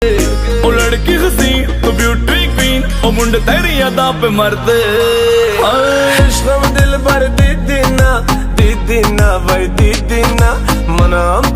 ओ लड़की हसीन तो ब्यूटी क्वीन, ओ मुंडे तेरी यादा पे मरदे। इश्क दिल भर दीदी ना भाई दीदी ना मना